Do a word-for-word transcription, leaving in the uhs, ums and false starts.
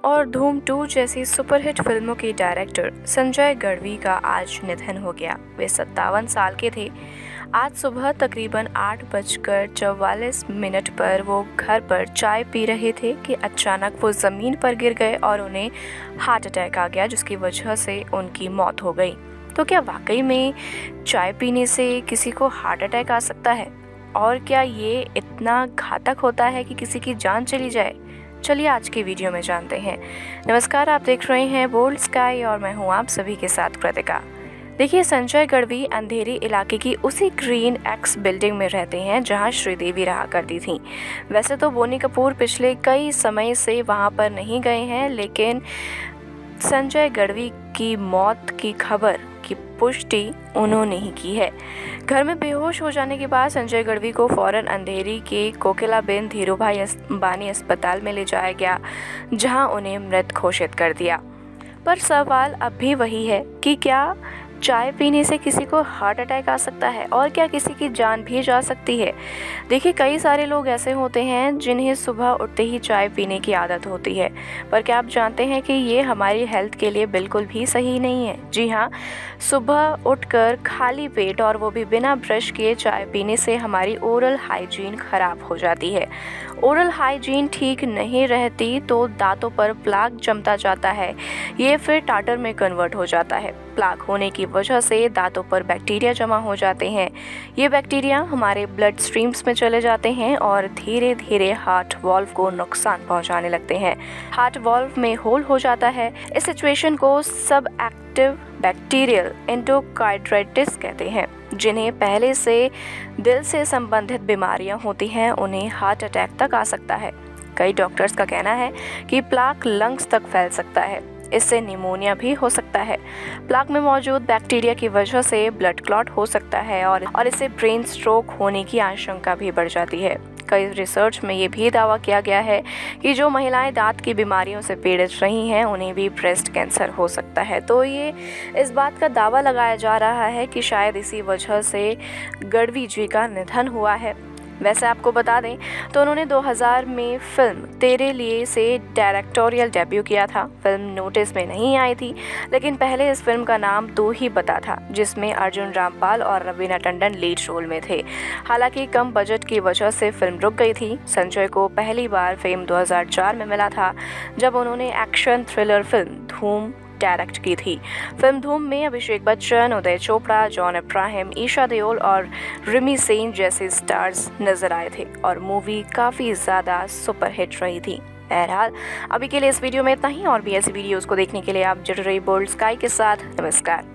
और धूम टू जैसी सुपरहिट फिल्मों के डायरेक्टर संजय गढ़वी का आज निधन हो गया। वे सत्तावन साल के थे। आज सुबह तकरीबन आठ बजकर चौवालीस मिनट पर वो घर पर चाय पी रहे थे कि अचानक वो ज़मीन पर गिर गए और उन्हें हार्ट अटैक आ गया, जिसकी वजह से उनकी मौत हो गई। तो क्या वाकई में चाय पीने से किसी को हार्ट अटैक आ सकता है? और क्या ये इतना घातक होता है कि किसी की जान चली जाए? चलिए आज की वीडियो में जानते हैं। नमस्कार, आप देख रहे हैं बोल्ड स्काई और मैं हूं आप सभी के साथ कृतिका। देखिए, संजय गढ़वी अंधेरी इलाके की उसी ग्रीन एक्स बिल्डिंग में रहते हैं जहां श्रीदेवी रहा करती थी। वैसे तो बोनी कपूर पिछले कई समय से वहां पर नहीं गए हैं, लेकिन संजय गढ़वी की मौत की खबर की पुष्टि उन्होंने ही की है। घर में बेहोश हो जाने के बाद संजय गढ़वी को फौरन अंधेरी के कोकिलाबेन धीरूभाई अंबानी अस्पताल में ले जाया गया, जहां उन्हें मृत घोषित कर दिया। पर सवाल अब भी वही है कि क्या चाय पीने से किसी को हार्ट अटैक आ सकता है और क्या किसी की जान भी जा सकती है? देखिए, कई सारे लोग ऐसे होते हैं जिन्हें सुबह उठते ही चाय पीने की आदत होती है, पर क्या आप जानते हैं कि ये हमारी हेल्थ के लिए बिल्कुल भी सही नहीं है। जी हाँ, सुबह उठकर खाली पेट और वो भी बिना ब्रश किए चाय पीने से हमारी ओरल हाइजीन खराब हो जाती है। ओरल हाइजीन ठीक नहीं रहती तो दांतों पर प्लाक जमता जाता है, ये फिर टाटर में कन्वर्ट हो जाता है। प्लाक होने की वजह से दांतों पर बैक्टीरिया जमा हो जाते हैं। ये बैक्टीरिया हमारे ब्लड स्ट्रीम्स में चले जाते हैं और धीरे धीरे हार्ट वाल्व को नुकसान पहुंचाने लगते हैं। हार्ट वाल्व में होल हो जाता है। इस सिचुएशन को सब एक्टिव बैक्टीरियल एंडोकार्डाइटिस कहते हैं। जिन्हें पहले से दिल से संबंधित बीमारियां होती हैं, उन्हें हार्ट अटैक तक आ सकता है। कई डॉक्टर्स का कहना है कि प्लाक लंग्स तक फैल सकता है। इससे निमोनिया भी हो सकता है। प्लाक में मौजूद बैक्टीरिया की वजह से ब्लड क्लॉट हो सकता है और और इससे ब्रेन स्ट्रोक होने की आशंका भी बढ़ जाती है। कई रिसर्च में ये भी दावा किया गया है कि जो महिलाएं दांत की बीमारियों से पीड़ित रही हैं, उन्हें भी ब्रेस्ट कैंसर हो सकता है। तो ये इस बात का दावा लगाया जा रहा है कि शायद इसी वजह से गढ़वी जी का निधन हुआ है। वैसे आपको बता दें तो उन्होंने दो हज़ार में फिल्म तेरे लिए से डायरेक्टोरियल डेब्यू किया था। फिल्म नोटिस में नहीं आई थी, लेकिन पहले इस फिल्म का नाम दो ही बता था, जिसमें अर्जुन रामपाल और रवीना टंडन लीड रोल में थे। हालांकि कम बजट की वजह से फिल्म रुक गई थी। संजय को पहली बार फेम दो हज़ार चार में मिला था, जब उन्होंने action thriller film Dhoom direct की थी। फिल्म धूम में अभिषेक बच्चन, उदय चोपड़ा, जॉन अब्राहम, ईशा देओल और रिमी सेन जैसे स्टार्स नजर आए थे और मूवी काफ़ी ज़्यादा सुपरहिट रही थी। बहरहाल, अभी के लिए इस वीडियो में इतना ही। और भी ऐसी वीडियोस को देखने के लिए आप जुड़ रही बोल्ड स्काई के साथ। नमस्कार।